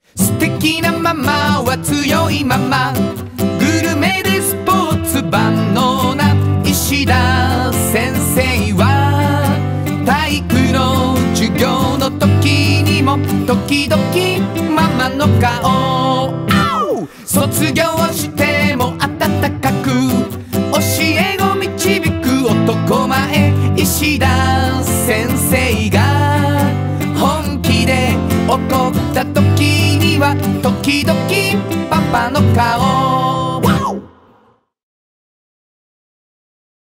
素敵なママは強いママ、グルメでスポーツ万能な石田先生は体育の授業の時にも時々ママの顔卒業して